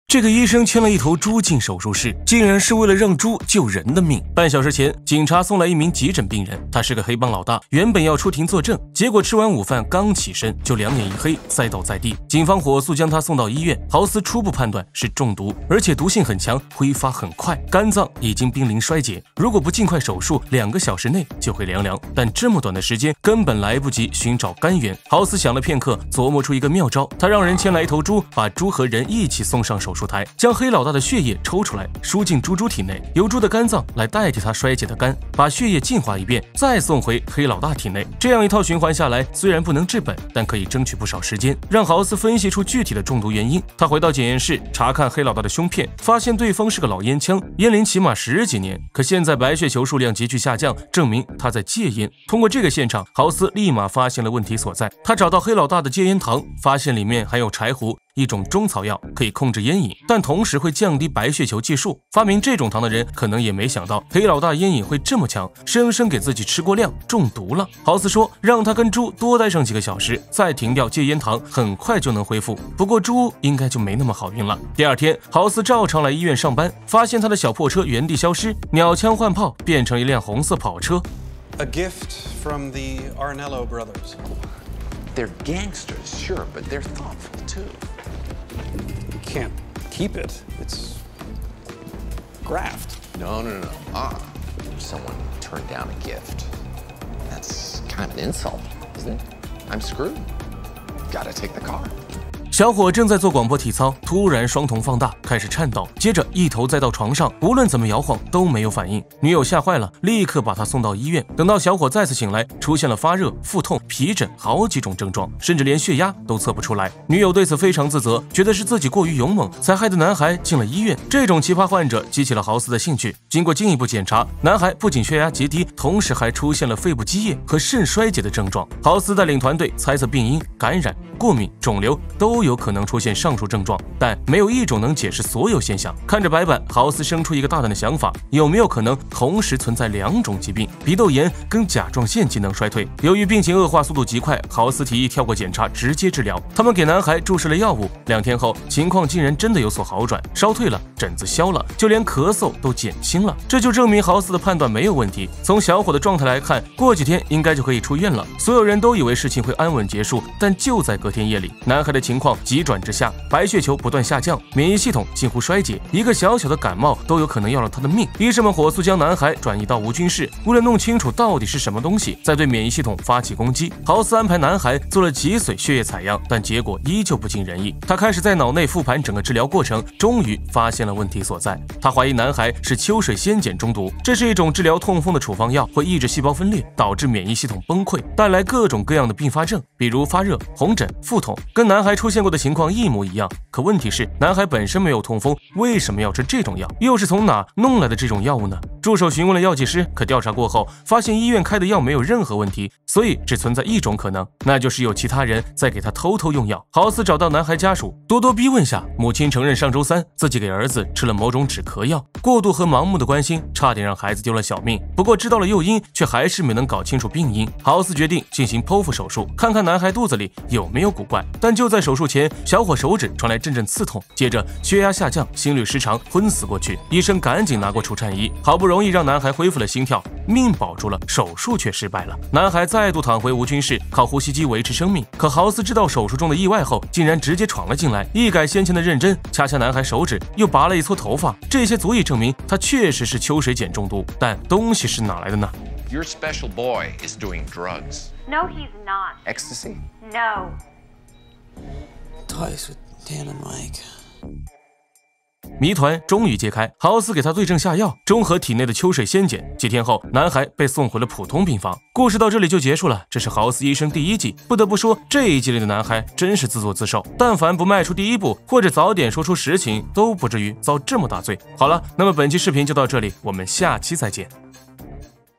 这个医生牵了一头猪进手术室，竟然是为了让猪救人的命。半小时前，警察送来一名急诊病人，他是个黑帮老大，原本要出庭作证，结果吃完午饭刚起身就两眼一黑，栽倒在地。警方火速将他送到医院，豪斯初步判断是中毒，而且毒性很强，挥发很快，肝脏已经濒临衰竭，如果不尽快手术，2个小时内就会凉凉。但这么短的时间根本来不及寻找肝源。豪斯想了片刻，琢磨出一个妙招，他让人牵来一头猪，把猪和人一起送上手术台，将黑老大的血液抽出来，输进猪体内，由猪的肝脏来代替它衰竭的肝，把血液净化一遍，再送回黑老大体内。这样一套循环下来，虽然不能治本，但可以争取不少时间，让豪斯分析出具体的中毒原因。他回到检验室查看黑老大的胸片，发现对方是个老烟枪，烟龄起码10几年，可现在白血球数量急剧下降，证明他在戒烟。通过这个现场，豪斯立马发现了问题所在。他找到黑老大的戒烟糖，发现里面含有柴胡，一种中草药，可以控制烟瘾，但同时会降低白血球计数。发明这种糖的人可能也没想到黑老大烟瘾会这么强，生生给自己吃过量，中毒了。豪斯说让他跟猪多待上几个小时，再停掉戒烟糖，很快就能恢复。不过猪应该就没那么好运了。第二天，豪斯照常来医院上班，发现他的小破车原地消失，鸟枪换炮变成一辆红色跑车。 A gift from the Arnello brothers. They're gangsters, sure, but they're thoughtful too. You can't keep it. It's graft. No. Someone turned down a gift. That's kind of an insult, isn't it? I'm screwed. Gotta take the car. 小伙正在做广播体操，突然双瞳放大，开始颤抖，接着一头栽到床上，无论怎么摇晃都没有反应。女友吓坏了，立刻把他送到医院。等到小伙再次醒来，出现了发热、腹痛、皮疹好几种症状，甚至连血压都测不出来。女友对此非常自责，觉得是自己过于勇猛，才害得男孩进了医院。这种奇葩患者激起了豪斯的兴趣。经过进一步检查，男孩不仅血压极低，同时还出现了肺部积液和肾衰竭的症状。豪斯带领团队猜测病因、感染、过敏、肿瘤都有可能出现上述症状，但没有一种能解释所有现象。看着白板，豪斯生出一个大胆的想法，有没有可能同时存在2种疾病，鼻窦炎跟甲状腺机能衰退？由于病情恶化速度极快，豪斯提议跳过检查直接治疗。他们给男孩注射了药物，2天后情况竟然真的有所好转，烧退了，疹子消了，就连咳嗽都减轻了。这就证明豪斯的判断没有问题。从小伙的状态来看，过几天应该就可以出院了。所有人都以为事情会安稳结束，但就在隔天夜里，男孩的情况急转直下，白血球不断下降，免疫系统近乎衰竭，一个小小的感冒都有可能要了他的命。医生们火速将男孩转移到无菌室，为了弄清楚到底是什么东西，再对免疫系统发起攻击。豪斯安排男孩做了脊髓血液采样，但结果依旧不尽人意。他开始在脑内复盘整个治疗过程，终于发现了问题所在。他怀疑男孩是秋水仙碱中毒，这是一种治疗痛风的处方药，会抑制细胞分裂，导致免疫系统崩溃，带来各种各样的并发症，比如发热、红疹、腹痛，跟男孩出现过的情况一模一样。可问题是，男孩本身没有痛风，为什么要吃这种药？又是从哪弄来的这种药物呢？助手询问了药剂师，可调查过后发现医院开的药没有任何问题，所以只存在一种可能，那就是有其他人在给他偷偷用药。豪斯找到男孩家属，咄咄逼问下，母亲承认上周3自己给儿子吃了某种止咳药，过度和盲目的关心差点让孩子丢了小命。不过知道了诱因，却还是没能搞清楚病因。豪斯决定进行剖腹手术，看看男孩肚子里有没有古怪。但就在手术前，小伙手指传来阵阵刺痛，接着血压下降，心律失常，昏死过去。医生赶紧拿过除颤仪，好不容易让男孩恢复了心跳，命保住了，手术却失败了。男孩再度躺回无菌室，靠呼吸机维持生命。可豪斯知道手术中的意外后，竟然直接闯了进来，一改先前的认真，掐掐男孩手指，又拔了一撮头发。这些足以证明他确实是秋水碱中毒，但东西是哪来的呢？ Your special boy is doing drugs. No, he's not. Ecstasy? No. Twice with Dan and Mike. 谜团终于揭开，豪斯给他对症下药，中和体内的秋水仙碱。几天后，男孩被送回了普通病房。故事到这里就结束了。这是豪斯医生第1季，不得不说，这一季里的男孩真是自作自受。但凡不迈出第一步，或者早点说出实情，都不至于遭这么大罪。好了，那么本期视频就到这里，我们下期再见。